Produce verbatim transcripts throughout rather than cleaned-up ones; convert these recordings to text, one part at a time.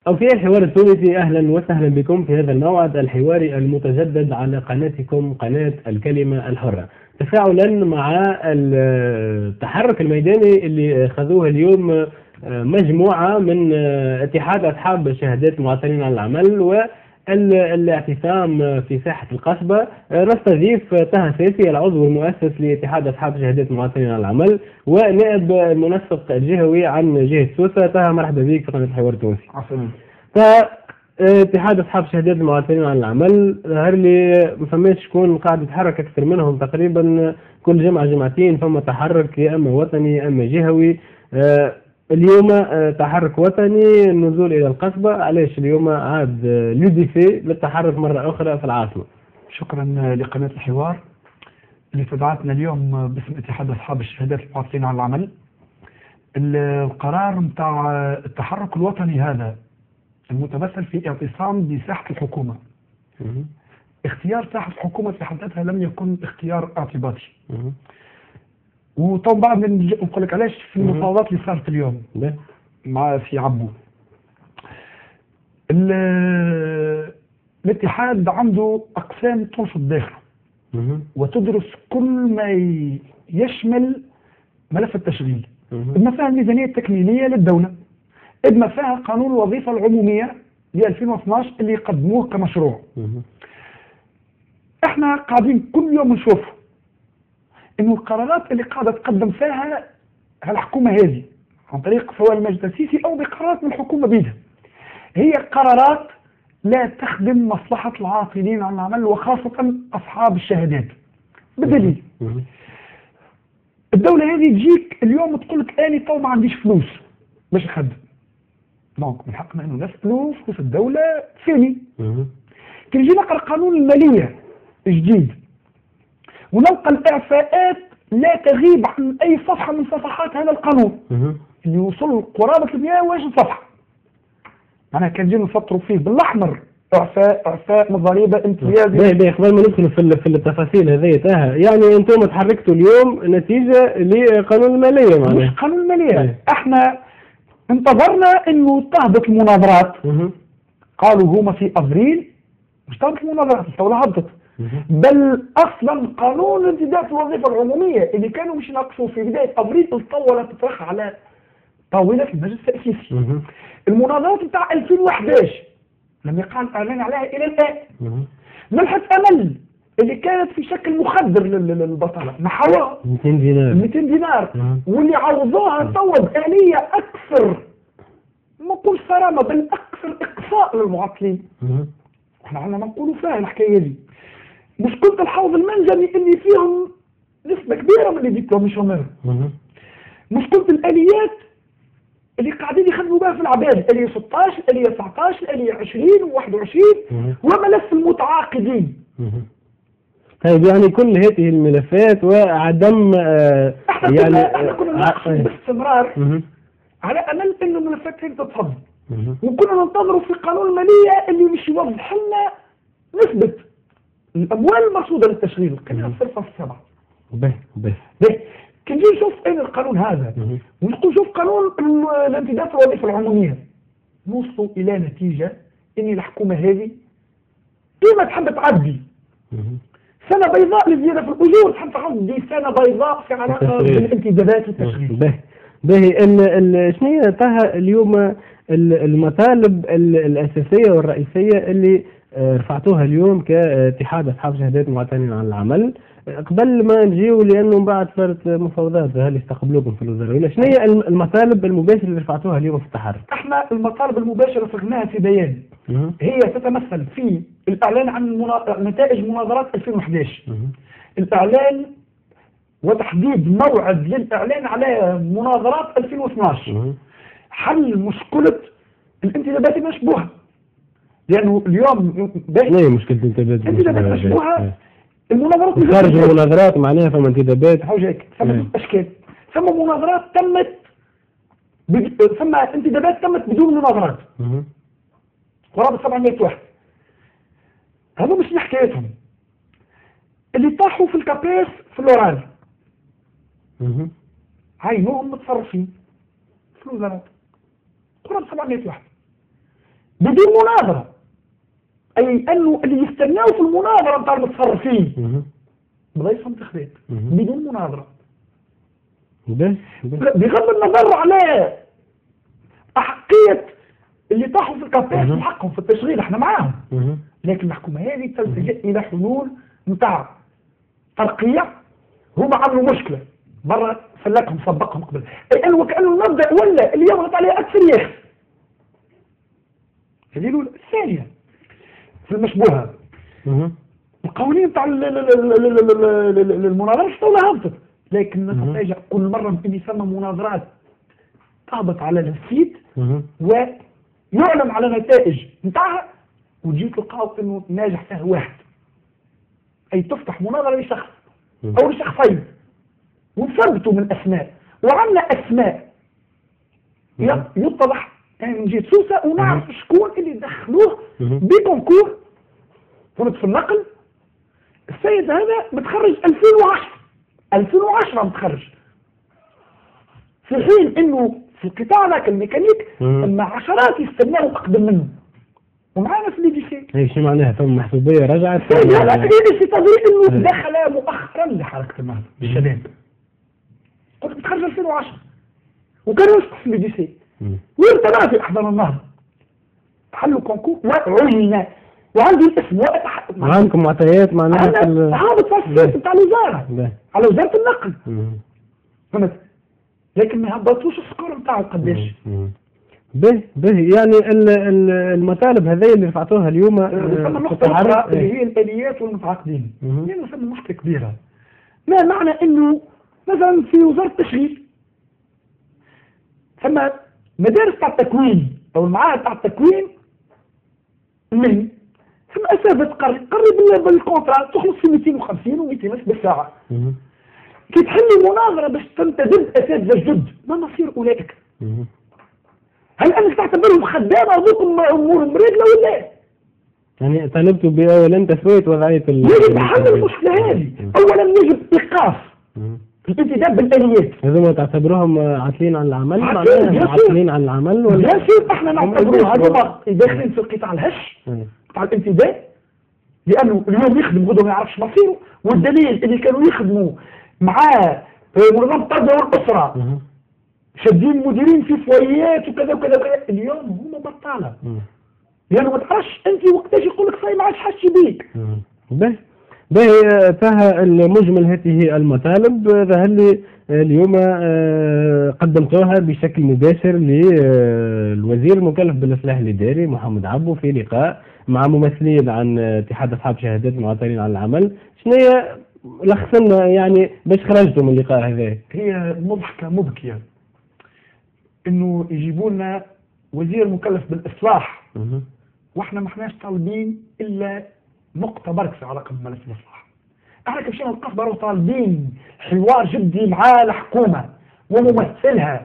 أوكي، الحوار التونسي، أهلا وسهلا بكم في هذا الموعد الحواري المتجدد على قناتكم قناة الكلمة الحرة، تفاعلا مع التحرك الميداني اللي خذوه اليوم مجموعة من اتحاد أصحاب شهادات المعطلين عن العمل والاعتصام في ساحة القصبة. نستضيف طه سيسي العضو المؤسس لاتحاد أصحاب شهادات المعطلين عن العمل ونائب المنسق الجهوي عن جهة سوسة. طه، مرحبا بك في قناة الحوار التونسي. عفوا. فاتحاد اصحاب شهادات المعطلين عن العمل ظهر لي ما فماش شكون قاعد يتحرك اكثر منهم، تقريبا كل جمعه جمعتين فما تحرك يا اما وطني يا اما جهوي. آه اليوم آه تحرك وطني، النزول الى القصبه. علاش اليوم عاد لوديفي للتحرك مره اخرى في العاصمه؟ شكرا لقناه الحوار اللي استدعتنا اليوم باسم اتحاد اصحاب الشهادات المعطلين عن العمل. القرار نتاع التحرك الوطني هذا المتمثل في اعتصام بساحه الحكومه. اختيار ساحه الحكومه في حد ذاتها لم يكن اختيار اعتباطي. وطبعا بعد نقول لك علاش في المفاوضات اللي صارت اليوم مع في عبو. الاتحاد عنده اقسام تنشط داخله وتدرس كل ما يشمل ملف التشغيل، بما فيها الميزانيه التكميليه للدوله، بما فيها قانون الوظيفه العموميه ل ألفين واثناش اللي يقدموه كمشروع. احنا قاعدين كل يوم نشوف انه القرارات اللي قاعده تقدم فيها الحكومه هذه عن طريق سواء المجلس السيسي او بقرارات من الحكومه بيدها، هي قرارات لا تخدم مصلحه العاطلين عن العمل وخاصه اصحاب الشهادات. بدليل الدوله هذه تجيك اليوم تقول لك اني تو ما عنديش فلوس باش نخدم. دونك من حقنا انه نسالوا فلوس الدوله فيني. كي نجي نقرا قانون الماليه جديد ونلقى الاعفاءات لا تغيب عن اي صفحه من صفحات هذا القانون اللي يوصل قرابه مئة وعشرين صفحه. معناها كان نجي نسطروا فيه بالاحمر اعفاء اعفاء مضاريبه امتياز. باهي باهي قبل ما ندخل في في التفاصيل هذه تاها، يعني انتم تحركتوا اليوم نتيجه لقانون الماليه. معناها مش قانون الماليه، احنا انتظرنا انه تهبط المناظرات. قالوا هما في ابريل مش تهبط المناظرات، الدوله هبطت. بل اصلا قانون امتداد الوظيفه العموميه اللي كانوا مش يناقشوا في بدايه ابريل تطورت تطرح على طاوله المجلس التاسيسي. المناظرات بتاع ألفين وأحد عشر لم يقع الاعلان عليها الى الان. منحة امل اللي كانت في شكل مخدر للبطاله نحوها مئتين دينار مئتين دينار واللي عوضوها تو بآلية اكثر، ما نقول صرامه بل اكثر اقصاء للمعطلين. احنا عندنا ما نقولوا فيها الحكايه دي. مشكلة الحوض المنزلي اللي فيهم نسبة كبيرة من اللي ديبلومي شومير. مشكلة الآليات اللي قاعدين يخدموا بها في العباد، الآلية ستطاش، الآلية تسعطاش، الآلية عشرين وواحد وعشرين وملف المتعاقدين. طيب، يعني كل هذه الملفات وعدم آه احنا يعني كنا احنا كنا نناقش باستمرار على امل انه الملفات هذه تتفضل، وكنا ننتظروا في قانون المالية اللي مش يوضح لنا نسبة الاموال المرصوده للتشغيل كانها صفر فاصلة سبعة. به به به كي نجي نشوف اين القانون هذا ونقول شوف قانون الامتداد الوظيفه العموميه، نوصلوا الى نتيجه ان الحكومه هذه كيما تحب تعدي سنه بيضاء للزياده في الاجور، تحب تعدي سنه بيضاء في علاقه بالامتدادات والتشغيل. به به شنو هي طه اليوم المطالب الاساسيه والرئيسيه اللي رفعتوها اليوم كاتحاد اصحاب شهادات المعطلين عن العمل قبل ما نجيو، لانه من بعد صارت مفاوضات هل يستقبلوكم في الوزاره ولا شنو هي المطالب المباشره اللي رفعتوها اليوم في التحرك؟ احنا المطالب المباشره صغناها في بيان هي تتمثل في الاعلان عن منا... نتائج مناظرات ألفين وأحد عشر، الاعلان وتحديد موعد للاعلان على مناظرات ألفين واثناش، حل مشكله الانتدابات المشبوهه، لانه اليوم باهي هي مشكله الانتدابات المشبوهه. المناظرات خارج المناظرات معناها فما انتدابات حاجه هيك، ثم اشكال، ثم مناظرات تمت بد... ثم انتدابات تمت بدون مناظرات قرابه سبعمئة واحد. هذول مش حكايتهم اللي طاحوا في الكابيس في اللوران عينوهم متصرفين في الوزارات قرابه سبعمئة واحد. بدون مناظرة، أي أنه اللي يستناو في المناظرة نتاع المتصرفين بغيتهم انتخابات بدون مناظرة، بغض النظر على أحقية اللي طاحوا في الكاباس وحقهم في التشغيل، احنا معاهم، لكن الحكومة هذه تلتجئ إلى حلول نتاع ترقية. هما عملوا مشكلة مرة فلكهم سبقهم قبل، أي أنه وكأنه المبدأ ولا اللي يضغط عليه أكثر يخف. هذه الأولى. الثانية في المشبوهة القوانين تاع المناظرة استولى هبطت، لكن نتفاجأ كل مرة اللي يسمى مناظرات تهبط على السيت ويعلم على نتائج نتاعها وتجي تلقاو انه ناجح فيها واحد، اي تفتح مناظرة لشخص او لشخصين ونثبتوا من اسماء، وعندنا اسماء يتضح يعني من جهة سوسة ونعرف شكون اللي دخلوه بكونكور في النقل. السيد هذا متخرج ألفين وعشرة ألفين وعشرة متخرج، في حين انه في القطاع ذاك الميكانيك اما عشرات يستناوا اقدم منه ومعانا في اللي سي. ايش معناها ثم محسوبيه رجعت؟ لا اللي سي تظن انه دخل مؤخرا لحركه النهضه بالشباب، قلت متخرج ألفين وعشرة وكان يسقط في اللي سي وارتبع في احضان النهضه، حلوا كونكور وعينا وعندي الاسم واتحقق معه. عندكم معطيات معناها هذا التصريح بتاع الوزاره على وزاره النقل، فهمت؟ لكن ما هبطوش السكور بتاعه قداش. به به يعني المطالب هذه اللي رفعتوها اليوم ثم النقطه الاخرى اللي هي الاليات والمتعاقدين، يعني ثم مشكله كبيره. ما معنى انه مثلا في وزاره التشغيل ثم مدارس تاع التكوين او المعاهد تاع التكوين من ثم اسافه قرب قرب بالكونترا تخلص في مئتين وخمسين ومئتين بالساعه. كي تحلي مناظره باش تنتدب اساتذه جدد، ما مصير اولئك؟ هل انك تعتبرهم خدامه هذوكم امورهم مريضه ولا؟ يعني طالبتوا باولا تسويه وضعيه يجب حل المشكله هذه، اولا يجب ايقاف الانتداب بالاليات. هذوما تعتبروهم عاطلين عن العمل؟ عاطلين عن العمل ولا؟ لا شيء احنا نعتبروهم هذوما داخلين في القطاع الهش بتاع الانتداب، لانه اليوم يخدم غدوه ما يعرفش مصيره، والدليل اللي كانوا يخدموا معاه منظمه التربيه والاسره شادين مديرين في فويات وكذا وكذا وكذا، اليوم هما بطاله لانه ما تعرفش انت وقتاش يقول لك صاي ما عادش حاسس بيك. باهي باهي فيها المجمل هذه المطالب ظهر لي اليوم قدمتوها بشكل مباشر للوزير المكلف بالاصلاح الاداري محمد عبو في لقاء مع ممثلين عن اتحاد اصحاب شهادات المعطلين عن العمل. شنو هي لخصنا يعني باش خرجتوا من اللقاء هذا؟ هي مضحكه مبكيه انه يجيبوا لنا وزير مكلف بالاصلاح واحنا ما احناش طالبين الا نقطه بركه على رقم ملف الاصلاح. احنا كمشينا القصبه وطالبين حوار جدي مع الحكومه وممثلها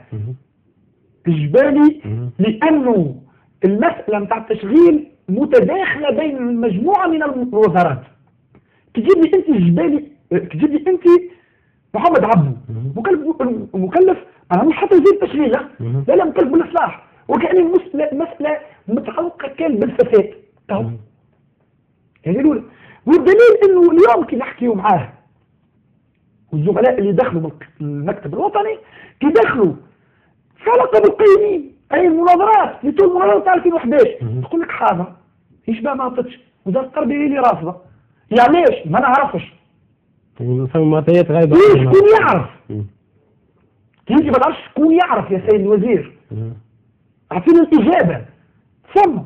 اجباري، لانه المساله نتاع التشغيل متداخله بين مجموعه من الوزارات. تجيب لي انت جبالي، تجيب لي انت محمد عبو مكلف مكلف انا مش حتى وزير التشغيل، لا لا مكلف بالاصلاح، وكأن المسألة مسألة متعلقة كان بالفساد. اهو هذه الاولى. والدليل انه اليوم كي نحكيو معاه والزملاء اللي دخلوا من المكتب الوطني كي دخلوا في علاقه بالقيمين اي المناظرات في طول المناظرات تاع ألفين وأحد عشر تقول لك حاضر يشبه ما عطتش وزاره التربيه هي اللي رافضه. يعني ليش؟ ما نعرفش. معطيات غايبه. شكون يعرف؟ انت ما تعرفش شكون يعرف يا سيد الوزير؟ اعطينا الاجابه. ثم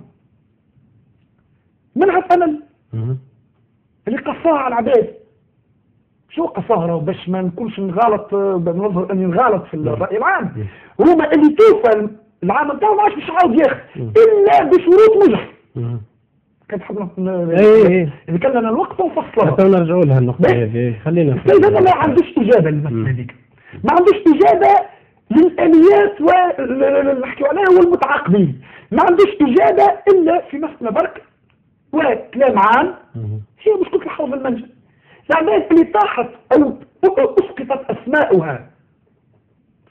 منعة امل اللي قصاها على العباد. شو قصاها باش ما نكونش نغلط، بنظهر اني نغلط في الراي العام. هما اللي توفى العام بتاعهم ما عادش باش يعاود ياخذ الا بشروط مجح. كانت حضرنا اذا كان لنا الوقت ونفصلها. حتى نرجعوا لها النقطه هذه. خلينا السيد هذا ما عندوش اجابه للمساله هذيك، ما عندوش اجابه للاليات واللي نحكيو عليها والمتعاقدين، ما عندوش اجابه الا في مساله برك وكلام عام هي مشكله الحوض المنزل. الاعمال اللي طاحت او اسقطت اسماؤها في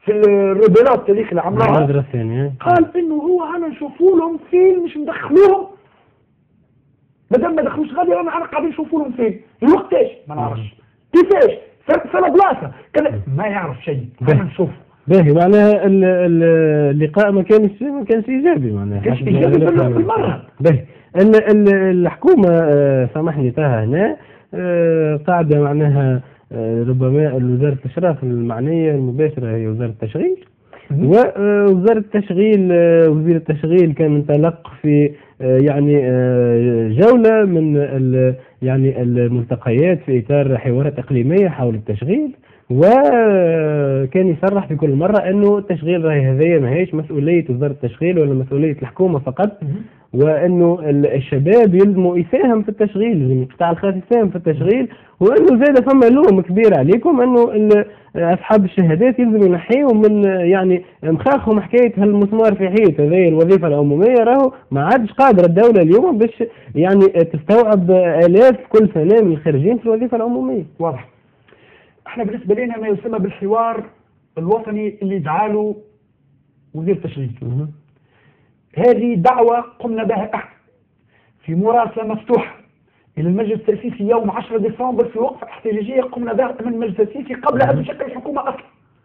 في الريبيلات هذيك اللي عملوها قال انه هو انا نشوفوا لهم فيلم مش ندخلوهم مادام ما دخلوش غادي رانا انا قاعدين نشوفوا لهم فيلم وقتاش ما نعرفش كيفاش سنة بلاصه كذا ما يعرف شيء انا نشوف باهي معناها اللقاء ما كانش ما كانش ايجابي معناها كانش ايجابي بالمره باهي الحكومه سامحني تاها هنا قاعده معناها ربما وزاره الاشراف المعنيه المباشره هي وزاره التشغيل ووزاره التشغيل وزير التشغيل كان انطلق في يعني جوله من يعني الملتقيات في اطار حوارات اقليميه حول التشغيل وكان يصرح في كل مرة أنه التشغيل راهي هذيا ما هيش مسؤولية وزارة التشغيل ولا مسؤولية الحكومة فقط وأنه الشباب يلزموا يساهم في التشغيل القطاع الخاص يساهم في التشغيل وأنه زاد فما لوم كبير عليكم أنه أصحاب الشهادات يلزم ينحيهم من يعني مخاخهم حكاية هالمسمار في حيط هذه الوظيفة العمومية راهو ما عادش قادرة الدولة اليوم باش يعني تستوعب آلاف كل سنة من الخارجين في الوظيفة العمومية. واضح. احنا بالنسبه لنا ما يسمى بالحوار الوطني اللي دعاله وزير التشغيل. هذه دعوه قمنا بها احنا في مراسله مفتوحه الى المجلس التاسيسي يوم عشرة ديسمبر في وقفه احتجاجيه قمنا بها من المجلس التاسيسي قبل ان تشكل الحكومه اصلا.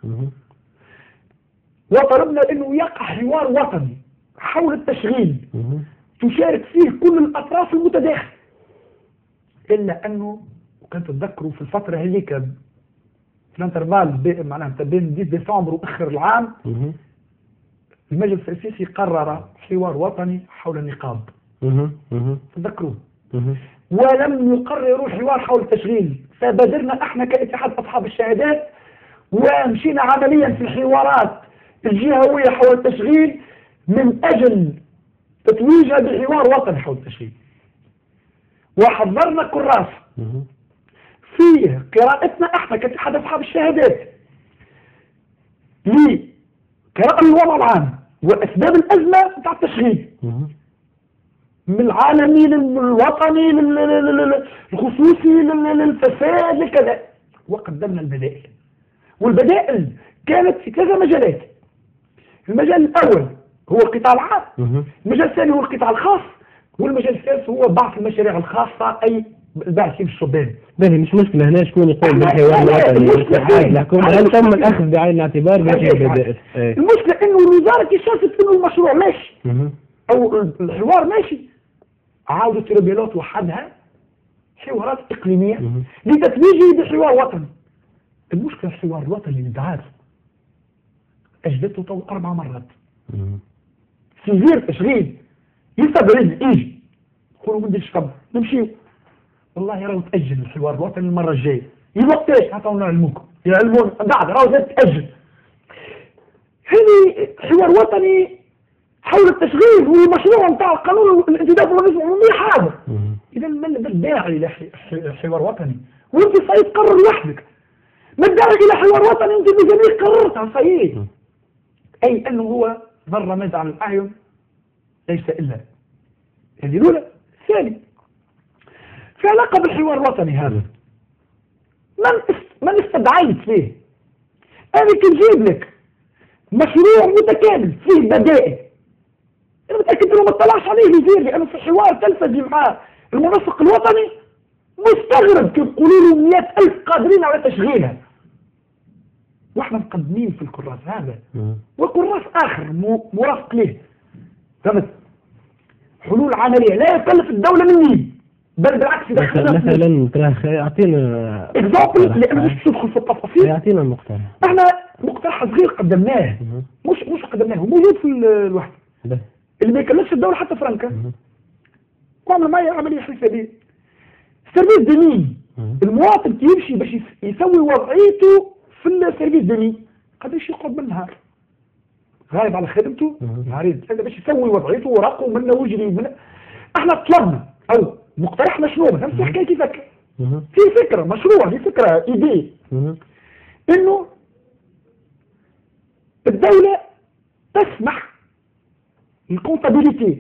وطلبنا انه يقع حوار وطني حول التشغيل تشارك فيه كل الاطراف المتداخله. الا انه كنت تتذكروا في الفتره هذيك في الانترفال معناها بين ديسمبر واخر العام المجلس التاسيسي قرر حوار وطني حول النقاب. تذكروا ولم يقرروا الحوار حول التشغيل فبادرنا احنا كاتحاد اصحاب الشهادات ومشينا عمليا في الحوارات الجهويه حول التشغيل من اجل تتويجها بحوار وطني حول التشغيل وحضرنا كراس فيه قراءتنا احنا كاتحاد اصحاب الشهادات لقراءة الوضع العام واسباب الازمه بتاع التشغيل من العالمي للوطني للخصوصي للفساد لكذا وقدمنا البدائل والبدائل كانت في كذا مجالات. المجال الاول هو القطاع العام المجال الثاني هو القطاع الخاص والمجال الثالث هو بعض المشاريع الخاصه اي الباحثين الشبان. باهي مش مشكلة هنا شكون يقوم بالحوار الوطني الحكومة هل تم الأخذ بعين الاعتبار بهذه البدائل؟ المشكلة إنه الوزارة كي شافت إنه المشروع ماشي أو الحوار ماشي عاودت ريبيلات وحدها حوارات إقليمية لتتويجه بحوار وطني. المشكلة الحوار الوطني اللي دعاه أجلته طول أربع مرات. في وزير التشغيل يستبرز يجي يقولوا ما نديرش صبر نمشيو والله راهو تأجل الحوار الوطني المرة الجاية. الوقتاش عطاو نعلموكم يعلمون بعد راهو زاد تأجل. هذه حوار وطني حول التشغيل والمشروع نتاع القانون الانتداب والوظيفة العمومية حاضر. إذا ما الداعي إلى حوار وطني وأنت صحيح تقرر لوحدك. ما الداعي إلى حوار وطني أنت بجميع قررتها صحيح. أي أنه هو ضر ماذا عن الأعين ليس إلا هذه الأولى. الثاني في علاقة بالحوار الوطني هذا من من استدعيت فيه أنا كنجيب لك مشروع متكامل فيه بدائل أنا متأكد إنه ما اطلعش عليه الوزير لأنه في حوار تلفزي مع المنسق الوطني مستغرب كيف يقولوا له مئة ألف قادرين على تشغيلها واحنا مقدمين في الكراس هذا وكراس آخر مرافق له فهمت حلول عملية لا يكلف الدولة مني بل بالعكس مثلا ترى يعطينا اكزامبل لانه مش تدخل في التفاصيل يعطينا المقترح. احنا مقترح صغير قدمناه مش مش قدمناه موجود في الوحده اللي ما يكلفش الدوله حتى فرنكا وعمل معي عمليه حسابيه سيرفيس ديني المواطن يمشي باش يسوي وضعيته في السيرفيس ديني قداش يقعد بالنهار غايب على خدمته نهارين باش يسوي وضعيته ورقه منه وجري ومنه. احنا طلبنا او مقترحنا شنو نفس الحكايه كيفك في فكره مشروع في فكره ايدي انه الدوله تسمح الكونتابيليتي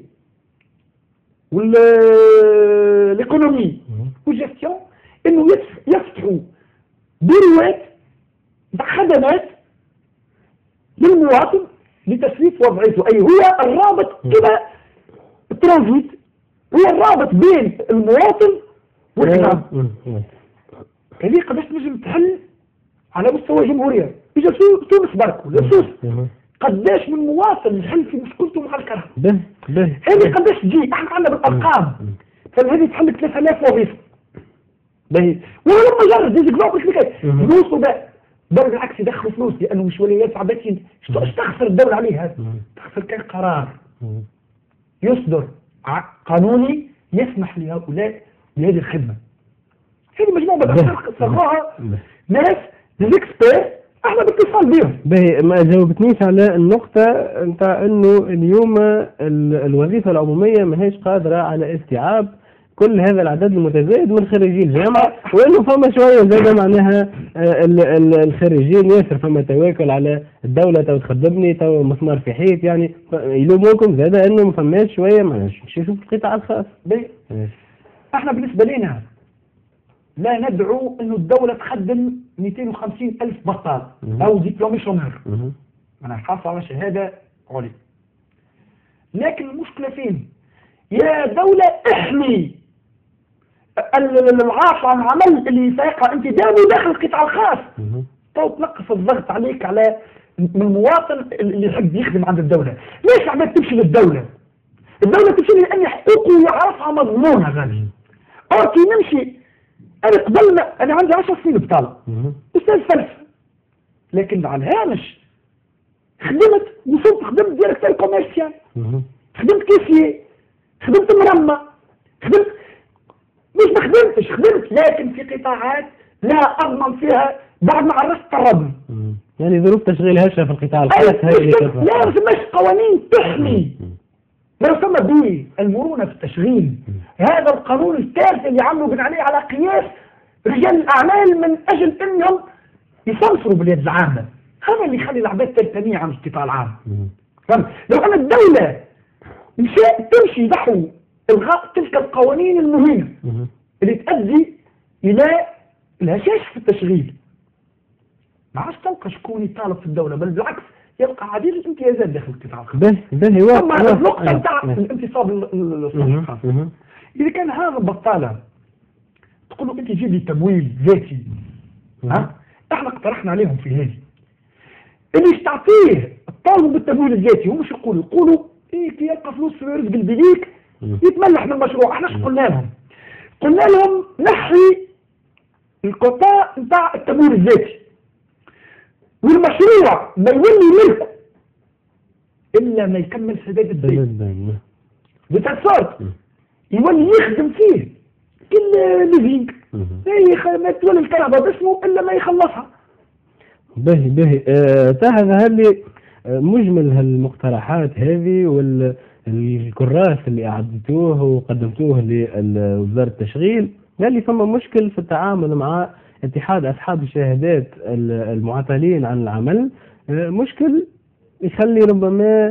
والايكونومي والجستيون انه يفتحوا بيروات خدمات للمواطن لتسويف وضعيته، أي هو الرابط كده الترانزيت، هو الرابط بين المواطن والنظام. هذه قداش تنجم تحل على مستوى الجمهورية. إجا تونس بركو لسوس قداش من مواطن يحل في مشكلته مع الكرهبة. هذه قداش تجي، احنا عندنا بالأرقام، فهذه تحل ثلاثة آلاف وظيفة. باهي ولما جرب دي زيكزامبل كده فلوسه بقى بل بالعكس يدخلوا فلوس لأنه مش وليات عباتين. ايش تخسر الدولة عليه هذا؟ تخسر كان قرار يصدر قانوني يسمح لهؤلاء بهذه الخدمة. هذه مجموعة بالأسر صغاها ناس ديزيكسبير احنا باتصال بيهم. باهي ما جاوبتنيش على النقطة نتاع انه اليوم الوظيفة العمومية ماهيش قادرة على استيعاب كل هذا العدد المتزايد من خريجي الجامعة، وانه فما شوية زاد معناها الخريجين ياسر فما تواكل على الدولة تو تخدمني تو مسمار في حيط، يعني يلوموكم زاد انه ما فماش شوية ما نشوفوا في القطاع الخاص. احنا بالنسبة لنا لا ندعو انه الدولة تخدم مئتين وخمسين ألف بطال او دبلومي شومير، انا حاصل على شهادة عليا. لكن المشكلة فين؟ يا دولة احمي العاصفة عن العمل اللي سيقع انتدابه داخل القطاع الخاص. تو تنقص الضغط عليك على من المواطن اللي يحب يخدم عند الدولة. ليش عمال تمشي للدولة؟ الدولة تمشي لأن حقوقه يعرفها مضمونة غالي. اوكي نمشي، انا قبلنا انا عندي عشر سنين بطالة استاذ فلسفة، لكن على الهامش خدمت وصلت خدمت ديريكتور كوميرسيال، خدمت كيسية، خدمت مرمى، خدمت مش ما خدمتش خدمت لكن في قطاعات لا اضمن فيها بعد ما عرفت الرضم. يعني ظروف تشغيل هشة في القطاع الخاص هذه لا مش قوانين تحمي ما يسمى به المرونة في التشغيل. هذا القانون الثالث اللي عملوا بن عليه على قياس رجال الأعمال من أجل أنهم يصنصروا باليد العامة، هذا اللي يخلي العباد تلتمية عن القطاع العام. لو أن الدولة مشاء تمشي نحو إلغاء تلك القوانين المهمة اللي تؤدي إلى الهشاش في التشغيل، ما عادش تلقى شكون يطالب في الدولة، بل بالعكس يبقى عديد الامتيازات داخل القطاع الخاص. ده هو ثم النقطة بتاع الانتصاب الصحي. إذا كان هذا بطالة تقول له أنت جيب لي تمويل ذاتي، ها؟ إحنا اقترحنا عليهم في هذه اللي تعطيه الطالب بالتمويل الذاتي هم مش يقولوا يقولوا إيه كي يلقى فلوس في رزق البليك يتملح من المشروع. إحنا شو قلنا لهم؟ قلنا لهم نحي القطاع بتاع التمويل الذاتي والمشروع ما يولي ملكه إلا ما يكمل سداد الدين بتصرف يولي يخدم فيه كل ليزينج ما تولي الكهرباء باسمه إلا ما يخلصها. باهي باهي آه تاهذا هل مجمل هالمقترحات هذه والكراس اللي أعدتوه وقدمتوه لوزارة التشغيل قال لي فما مشكل في التعامل مع اتحاد أصحاب الشهادات المعطلين عن العمل، مشكل يخلي ربما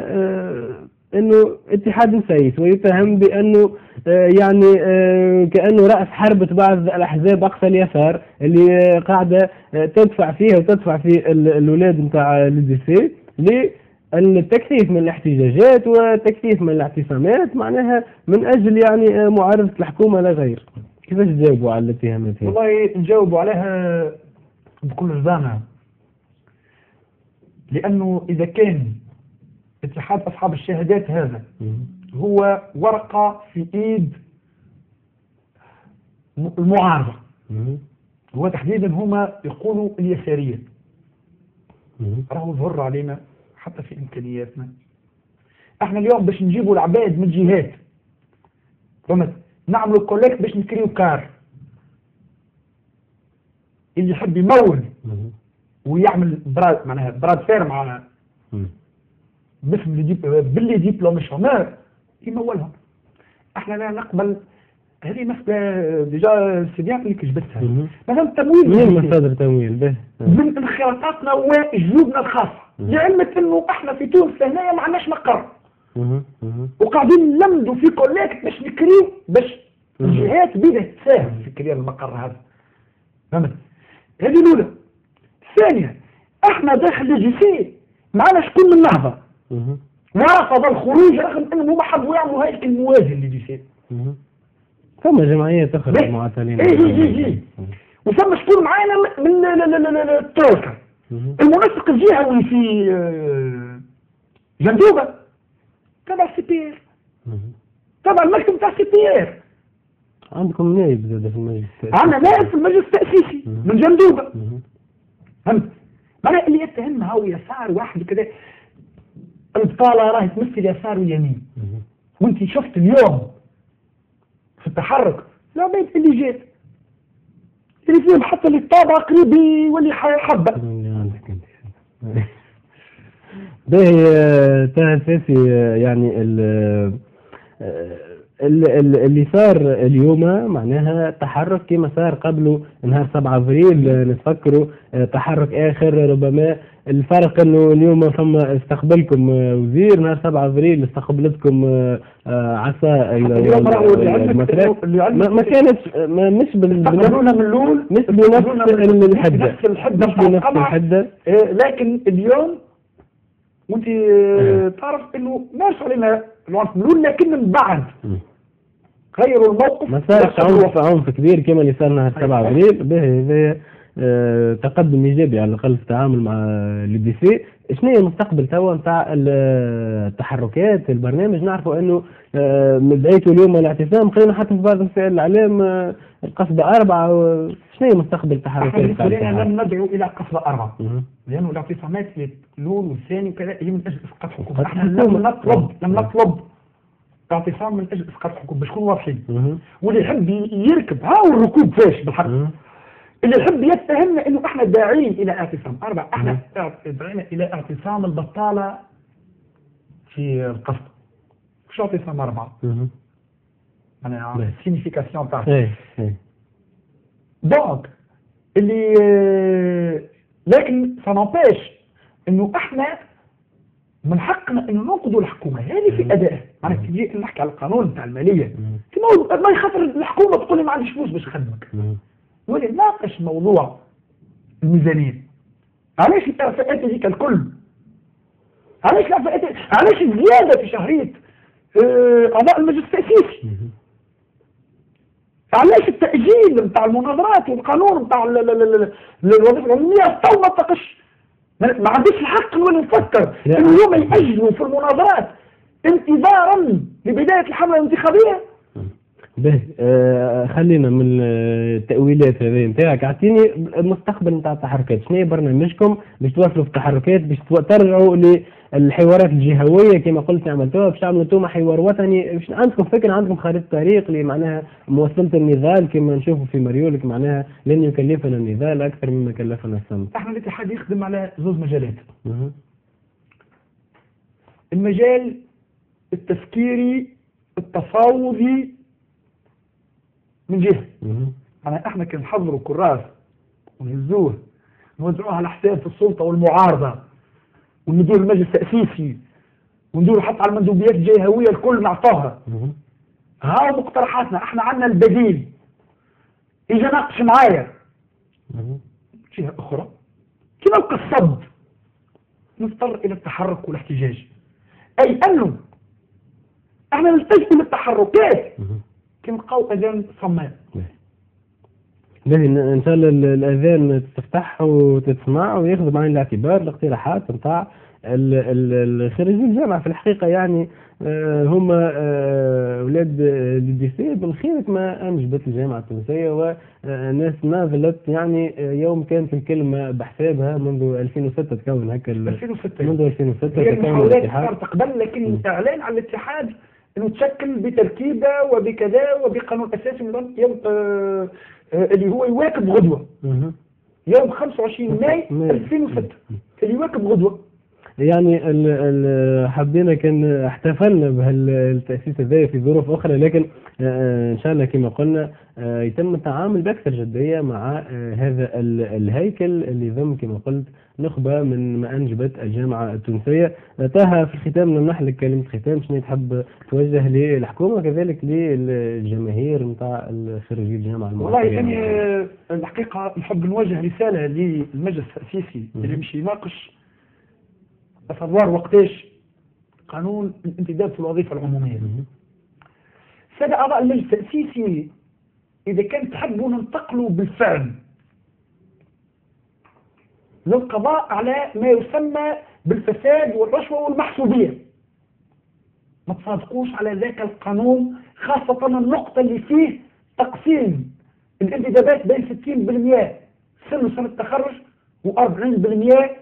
انه اتحاد مسيس ويتهم بانه يعني كانه راس حربة بعض الاحزاب اقصى اليسار اللي قاعده تدفع فيها وتدفع في الاولاد نتاع الدي سي للتكثيف من الاحتجاجات وتكثيف من الاعتصامات معناها من اجل يعني معارضة الحكومة لا غير. كيفاش تجاوبوا على الاتهامات هذه؟ والله نجاوبوا عليها بكل رزانة، لأنه إذا كان اتحاد أصحاب الشهادات هذا هو ورقة في إيد المعارضة، هو تحديدا هما يقولوا اليسارية، راهو ظهر علينا حتى في إمكانياتنا. احنا اليوم باش نجيبوا العباد من جهات فهمت نعملوا كوليكت باش نكريو كار اللي يحب يمول ويعمل براد معناها براد فير معنا باسم اللي ديب باللي ديبلومي شومير يمولهم. احنا لا نقبل هذه مسألة ديجا سيديان اللي كجبتها مثلا التمويل من مصادر تمويل به من انخراطاتنا وجيوبنا الخاصة، لعلمة انه احنا في تونس هنا ما عندناش مقر وقاعدين نلمدوا في كوليكت باش نكريو باش الجهات بدها تساهم في كريا المقر هذا. فهمت؟ هذه الأولى. الثانية احنا داخل الجي سي معنا شكون من النهضة ورفض الخروج رغم انهم هما حبوا يعملوا هيكل موازي للجيسي. ثم جمعية تخرج معتلين. اي اي اي وثم شكون معانا من الترويكا المنسق الجهوي في جندوبة تبع السي بي ار تبع المكتب تاع السي بي ار. عندكم نائب زاد في المجلس التأسيسي. عندنا نائب في المجلس التأسيسي من جندوبة. فهمت؟ معناها اللي يتهم هاو يسار واحد كذا البطالة راهي تمثل يسار ويمين. وانت شفت اليوم في التحرك لا بيت اللي جات اللي فيهم حتى اللي طابع قريب يولي حبة. باهي تاع السياسي يعني اللي صار اليوم معناها تحرك كما صار قبله نهار سبعة ابريل نتفكروا تحرك اخر ربما الفرق انه اليوم ثم استقبلكم وزير نهار سبعة ابريل استقبلتكم عصا المسرح ما كانتش مش بالنسبه من الاول مش بنفس الحده مش بنفس الحده لكن اليوم وانت تعرف انه ماشي علينا العنف من الاول لكن من بعد غيروا الموقف. ما صارش عنف عنف كبير كما اللي صار نهار سبعة ابريل باهي أه تقدم ايجابي على الاقل في التعامل مع الدي سي. شنو هي المستقبل توا نتاع التحركات البرنامج؟ نعرفوا انه أه بدايته اليوم الاعتصام قرينا حتى في بعض وسائل الاعلام أه القصبة أربعة. شنو هي مستقبل التحركات؟ احنا لم ندعو الى قصبة أربعة لانه الاعتصامات الاول والثاني وكذا هي من اجل اسقاط حكومة. احنا لم نطلب لم نطلب اعتصام من اجل اسقاط حكومة باش نكونوا واضحين. واللي يحب يركب ها الركوب فاش بالحق اللي يحب يتهمنا انه احنا داعين الى اعتصام أربعة. احنا داعينا الى اعتصام البطالة في القصب مش اعتصام أربعة. أنا السينيفيكاسيون تاعها دونك اللي لكن سنباش انه احنا من حقنا انه ننقضوا الحكومه هذه في ادائها. انا تجي نحكي على القانون تاع الماليه ما يخاطر الحكومه تقول لي ما عنديش فلوس باش نخدمك ولي ناقش موضوع الميزانيه. علاش الارفاقات هذيك الكل؟ علاش الارفاقات علاش الزياده في شهريه اعضاء المجلس التاسيسي؟ علاش التأجيل نتاع المناظرات والقانون نتاع الوظيفة العمومية تو ما تقش؟ ما عنديش الحق انه نفكر انه اليوم يأجلوا في المناظرات انتظارا لبداية الحملة الانتخابية. به آه خلينا من التأويلات هذه نتاعك. اعطيني المستقبل نتاع التحركات. شنو هي برنامجكم باش توصلوا في التحركات باش ترجعوا للحوارات الجهويه كما قلت عملتوها باش تعملوا انتم حوار وطني؟ باش عندكم فكره عندكم خريطه طريق اللي معناها موصله النضال كما نشوفوا في مريولك معناها لن يكلفنا النضال اكثر مما كلفنا الصمت. احنا الاتحاد يخدم على زوج مجالات. المجال التفكيري التفاوضي من جهه يعني احنا كنا نحضروا كراس ونهزوه نوزعوها على حساب في السلطه والمعارضه وندير المجلس التاسيسي ونديروا حتى على المندوبيات الجهويه الكل نعطوها. ها مقترحاتنا احنا عندنا البديل. اجى ناقش معايا جهه اخرى كما نلقى الصد نضطر الى التحرك والاحتجاج. اي انه احنا نلتجئ للتحركات كما نلقاو اذان صمام. ان شاء الله الاذان تفتح وتسمع وياخذ بعين الاعتبار الاقتراحات نتاع خريجي الجامعه. في الحقيقه يعني هم اولاد الدي سي بالخير ما انجبت الجامعه التونسيه وناس ناضلت يعني يوم كانت الكلمه بحسابها منذ ألفين وستة تكون هكا ألفين وستة منذ ألفين وستة تكون الاتحاد قبل لكن الاعلان على الاتحاد انه تشكل بتركيبه وبكذا وبقانون اساسي من يوم آه اللي هو يواكب غدوه يوم خمسة وعشرين ماي ألفين وستة اللي يواكب غدوه. يعني ال ال حبينا كان احتفلنا بهالتأسيس هذا في ظروف أخرى لكن ان شاء الله كما قلنا يتم التعامل بأكثر جدية مع هذا الهيكل اللي ضم كما قلت نخبة من ما أنجبت الجامعة التونسية. طه في الختام نمنح كلمة ختام شنو تحب توجه للحكومة كذلك للجماهير نتاع خريجي الجامعة المعاصرة؟ والله يعني الحقيقة نحب نوجه رسالة للمجلس التأسيسي اللي مش يناقش أفضوار وقتاش قانون الانتداب في الوظيفة العمومية. سادة أعضاء المجلس التأسيسي، إذا كان تحبوا ننتقلوا بالفعل للقضاء على ما يسمى بالفساد والرشوة والمحسوبية، ما تصادقوش على ذاك القانون، خاصة النقطة اللي فيه تقسيم الانتدابات بين ستين بالمئة سن سنة التخرج وأربعين بالمئة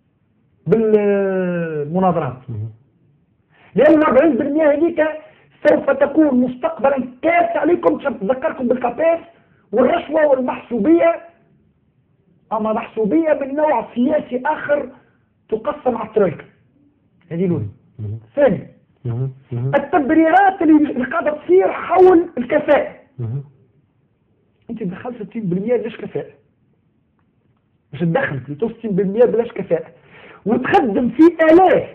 بالمناظرات، لأن أربعين بالمئة هذيك سوف تكون مستقبلا كارثة عليكم. تذكركم بالكاباس والرشوة والمحسوبية، أما محسوبية من نوع سياسي آخر تقسم على الترويكا. هذه الأولى. ثاني، التبريرات اللي قاعدة تصير حول الكفاءة. أنت دخلت ستين بالمئة بلاش كفاءة، مش تدخل في ستين بالمئة بلاش كفاءة وتخدم في آلاف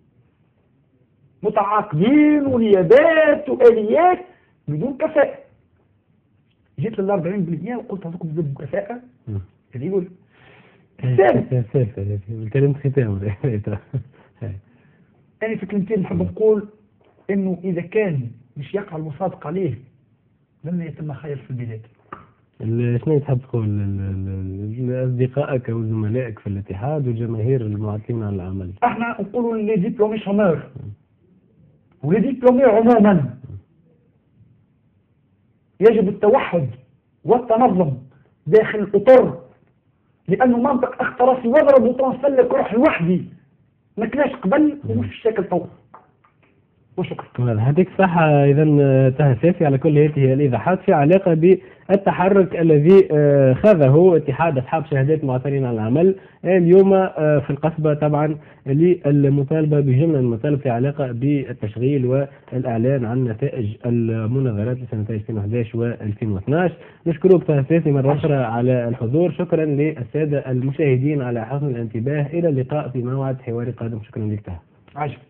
متعاقدين ونيابات وآليات بدون كفاءة. جيت لل أربعين بالمئة وقلت هذوكم بدون كفاءة. هذه الأولى. الثالث كلمة ختام. أنا في كلمتين نحب نقول إنه إذا كان مش يقع المصادقة عليه لن يتم خير في البلاد. شنو تحب تقول لأصدقائك أو زملائك في الاتحاد والجماهير المعتمين على العمل؟ احنا نقولوا لي ديبلومي شومور ولي ديبلومي عموما يجب التوحد والتنظم داخل الأطر، لأنه منطق اختراسي واضرب وتنسلك روح لوحدي ما كناش قبل ومش في الشكل طول. وشكرا. يعطيك الصحة. إذا تهسيسي على كل هذه الإيضاحات في علاقة بالتحرك الذي خاضه اتحاد أصحاب شهادات المعترين على العمل اليوم في القصبة، طبعا للمطالبة بجملة المطالب في علاقة بالتشغيل والإعلان عن نتائج المناظرات لسنتي ألفين وأحد عشر و ألفين واثني عشر. نشكرك تهسيسي مرة أخرى على الحضور. شكرا للسادة المشاهدين على حسن الانتباه. إلى اللقاء في موعد حواري قادم. شكرا لك. عجب.